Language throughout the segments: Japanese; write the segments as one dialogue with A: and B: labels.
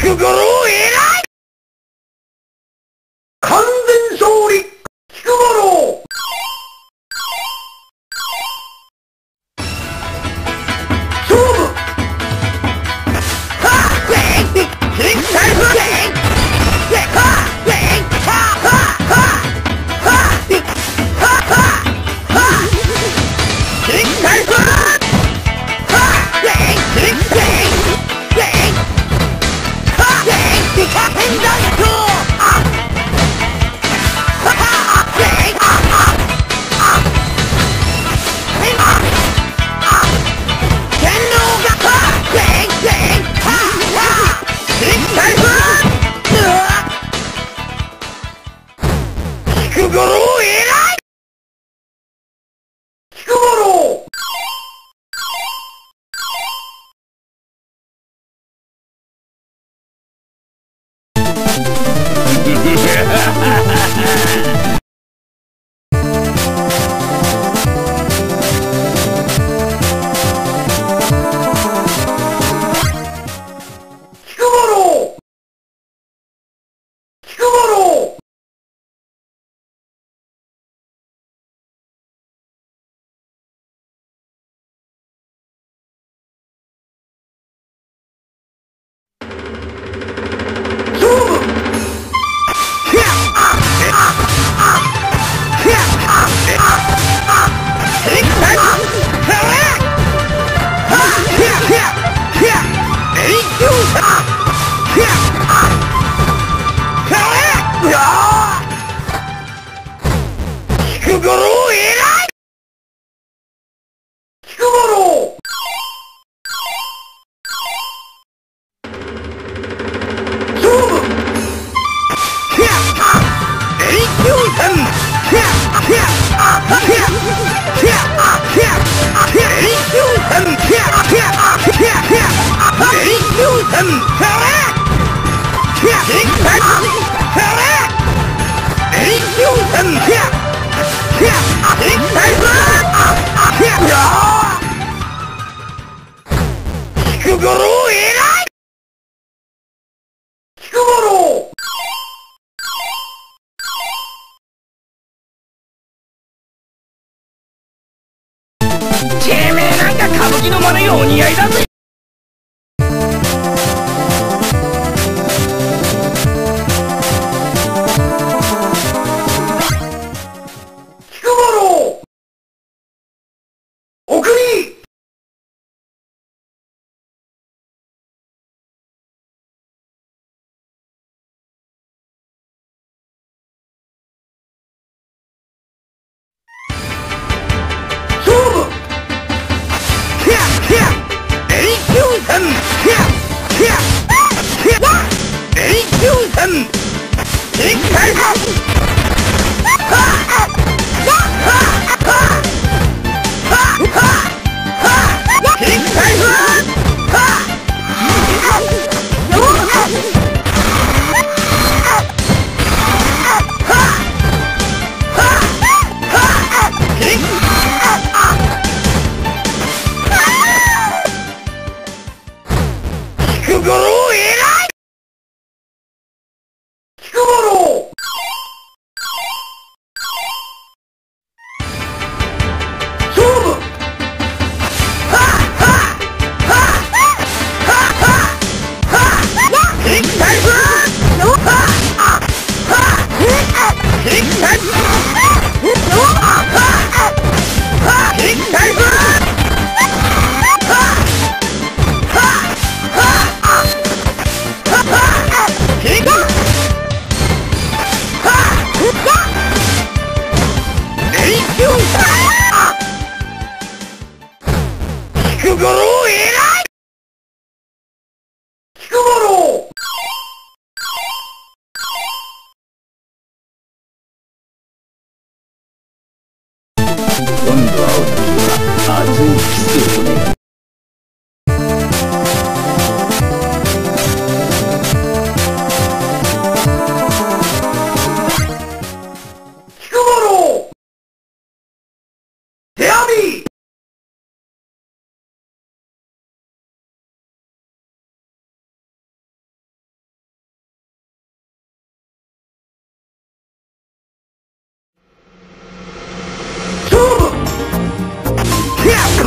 A: 菊五郎偉い。完全勝利菊五郎。勝負。はあキックタイム菊五郎偉い。菊五郎。菊五郎偉い。菊五郎。勝負。永久戦。永久菊五郎偉い。菊五郎。てめえなんか歌舞伎の真似がお似合いだぜ。菊五郎。お国。菊五郎偉い。菊五郎。勝負。菊五郎偉い。菊五郎。
B: 今度会う時は熱いキスをね。
A: 菊五郎。手編み。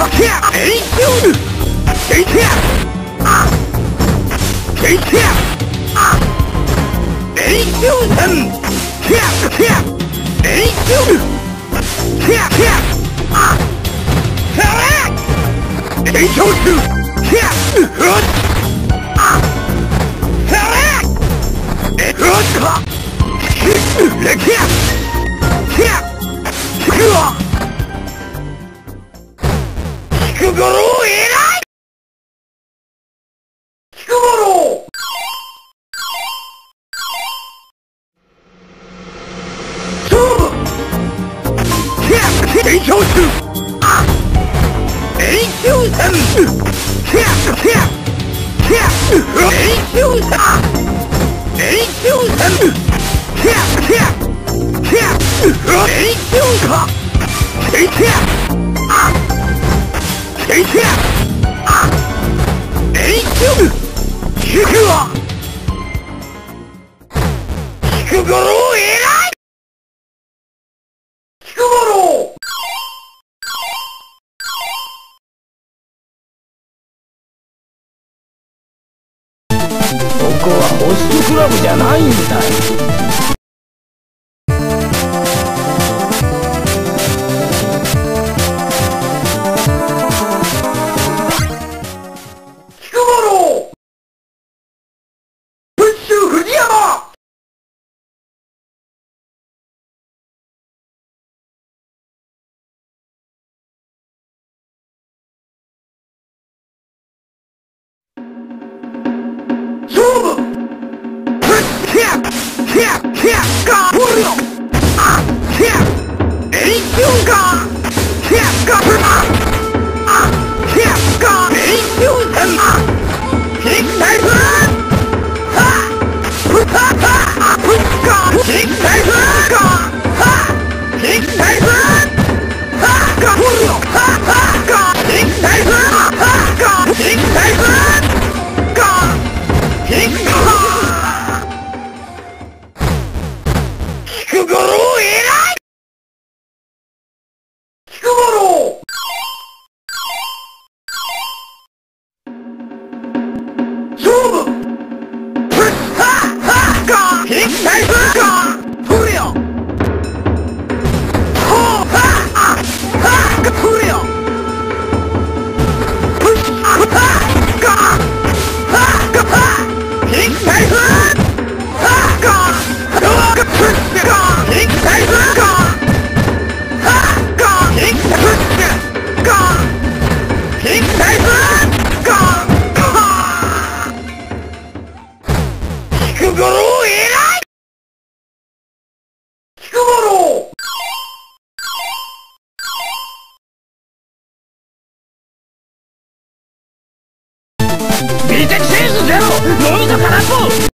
B: ここはホストクラブじゃないんだよ。
A: 美的センスゼロ、脳みそ空っぽ。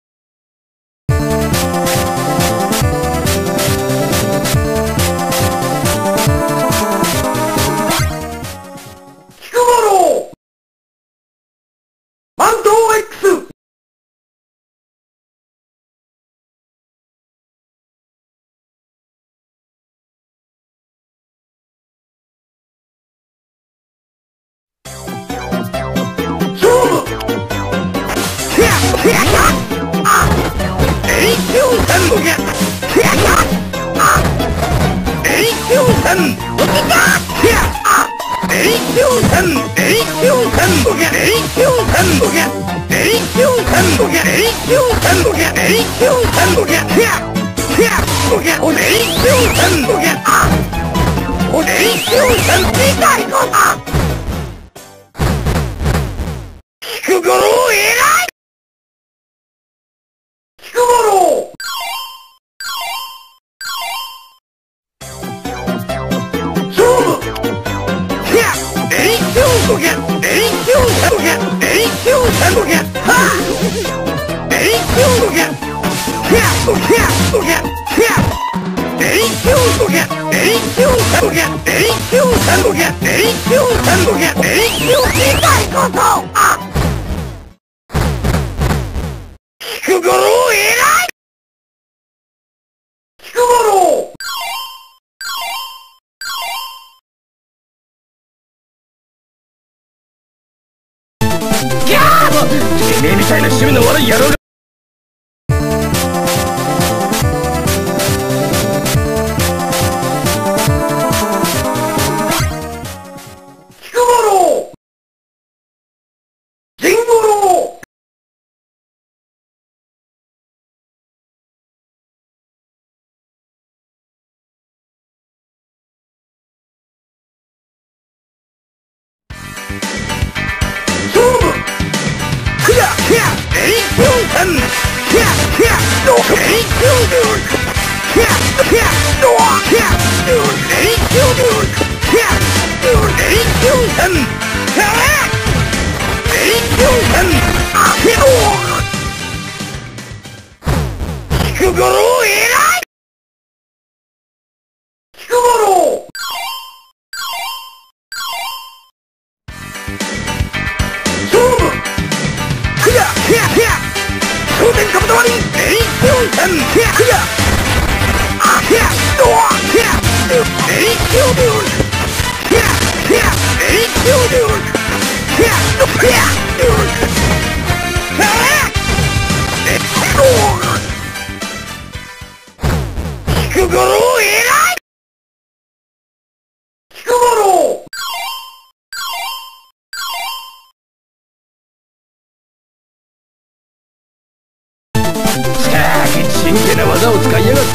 B: てめえみたいな趣味の悪い野郎が真剣な技を使いやがって。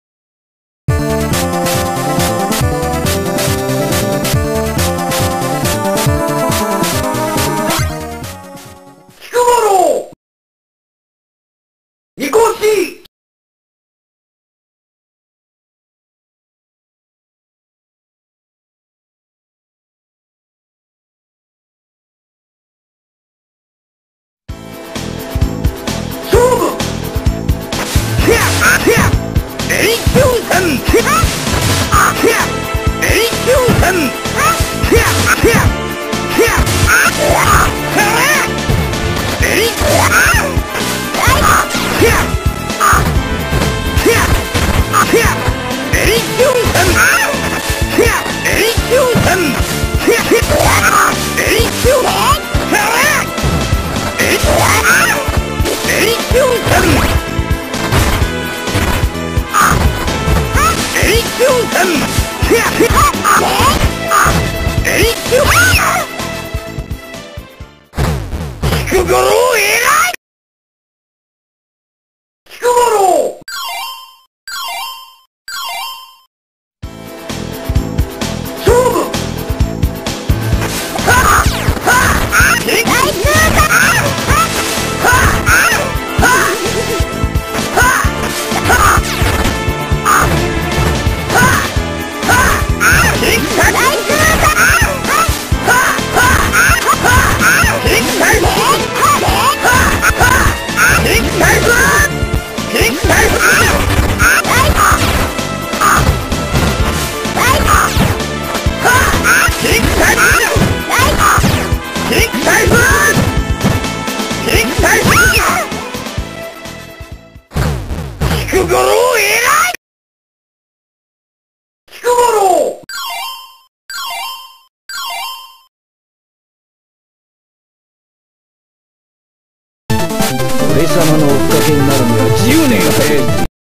B: 俺様の追っかけになるには10年早い。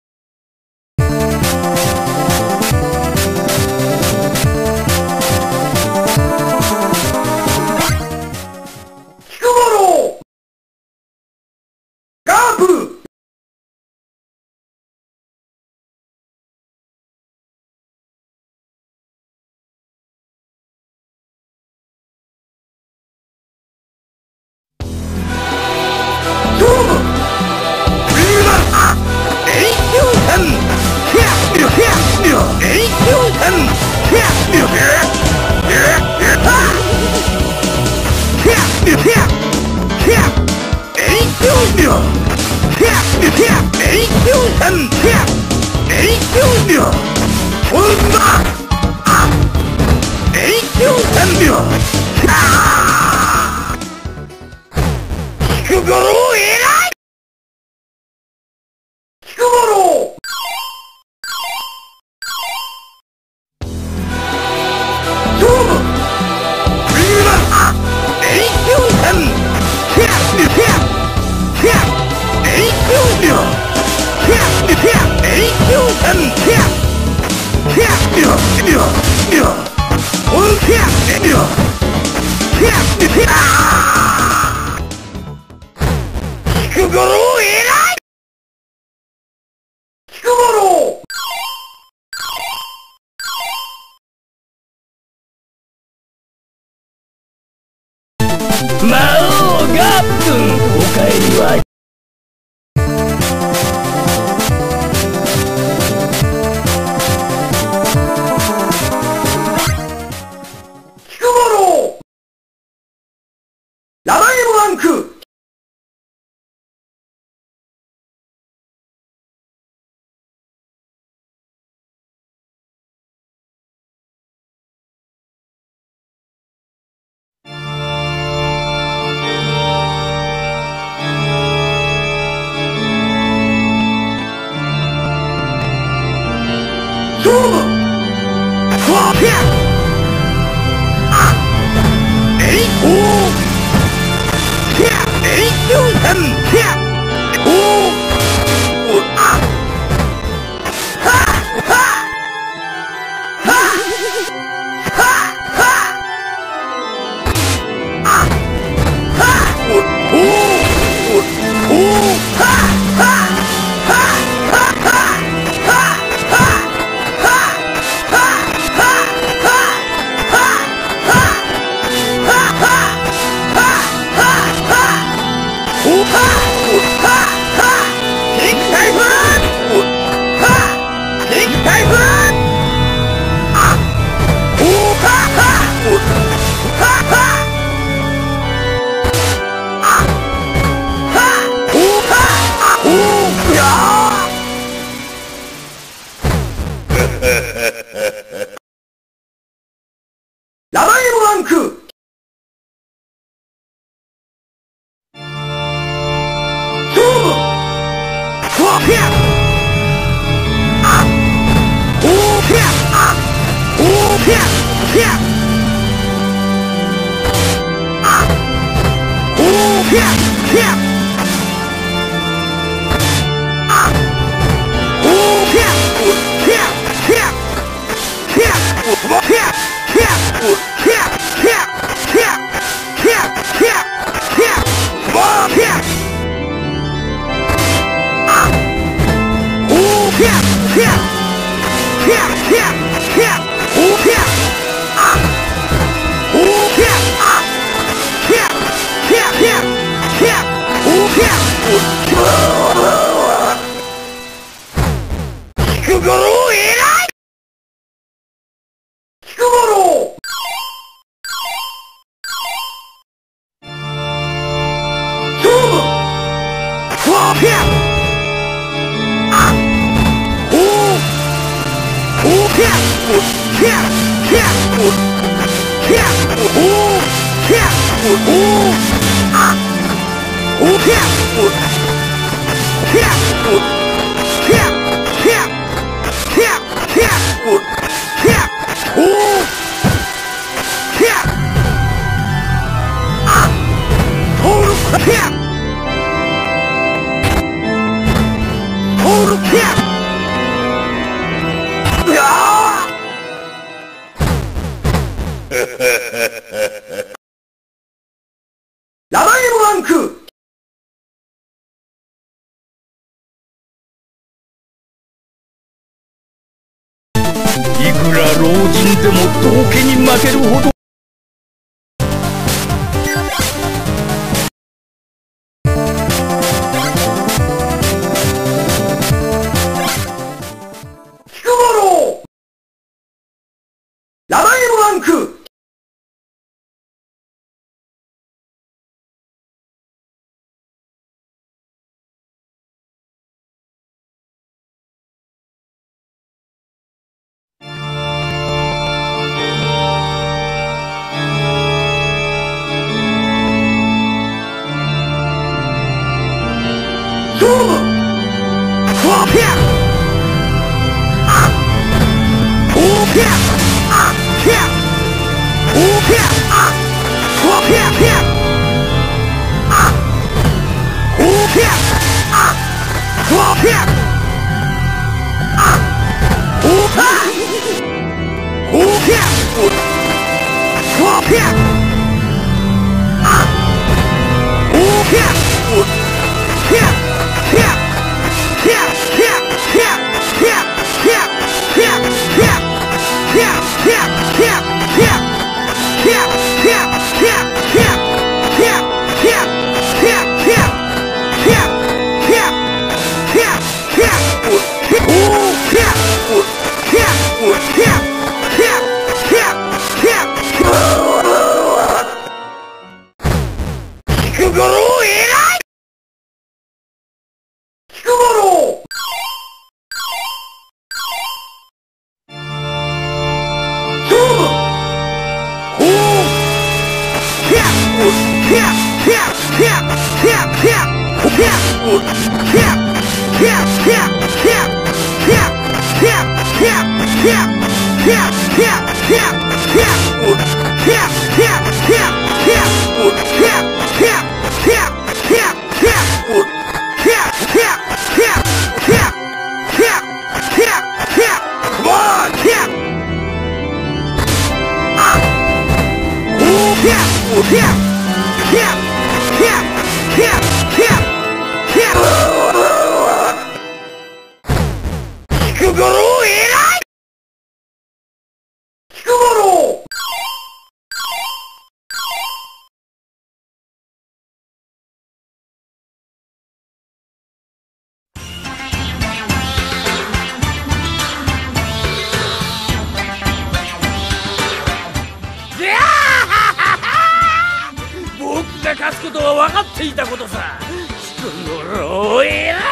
A: 菊五郎偉い。菊五郎。
B: 魔王ガッツン、お帰りは。
A: 菊五郎。ラダイムランク。勝負。わぴゃ。あ。えいおー。ぴゃ。えいきゅうさん。ぴゃ。おー。おあ。はあ。はあ。はあ。はあ。はあ。あ。はあ。おおー。おおー。はあ。はあ。ラダイムランク。勝負。わぴゃ。あ。おーぴゃ。あ。おーぴゃ。ぴゃ。あ。おーぴゃ。ぴゃ。あ。おーぴゃ。ぴゃ。ぴゃ。ぴゃ。わぴゃ。ぴゃ。ぴゃ。ぴゃ。ぴゃ。ぴゃ。ぴゃ。ぴゃ。わぴゃ。あ。おーぴゃ。ぴゃ。ぴゃ。ぴゃ。ぴゃ。おーぴゃ。あ。おーぴゃ。あ。ぴゃ。ぴゃ。ぴゃ。ぴゃ。おーぴゃ。菊五郎偉い。菊五郎。勝負。わぴゃ。あ。おー。おーぴゃ。ぴゃ。ぴゃ。ぴゃ。おー。ぴゃ。おー。あ。おーぴゃ。ぴゃ。ぴゃ。ぴゃ。ぴゃ。ぴゃ。ぴゃ。おー。ぴゃ。あ。トールぴゃ。トールぴゃ。うわー。ラダイムランク。
B: いくら老人でも道家に負けるほど。
A: 菊五郎。ラダイムランク。勝負。わぴゃ。あ。おーぴゃ。あ。ぴゃ。おーぴゃ。あ。わぴゃ。ぴゃ。あ。おーぴゃ。あ。わぴゃ。あ。おーぴゃ。おーぴゃ。わぴゃ。あ。おーぴゃ。ぴ菊五郎偉い。菊五郎。僕が勝つことは分かっていたことさ。菊五郎偉い。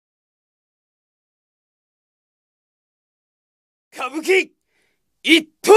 A: 歌舞伎一等